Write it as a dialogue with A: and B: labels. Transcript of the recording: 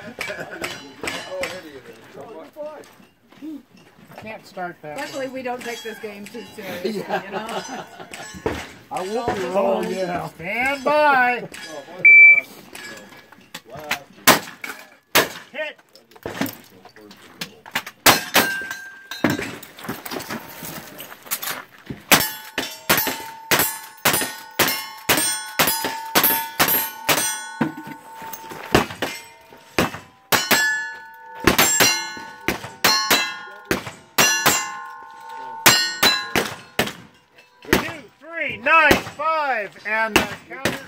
A: Can't start that.
B: Luckily, we don't take this game too seriously, you know?
A: I will be wrong. Yeah. Stand by. Hit. Two, three, 9, 5, and the counter.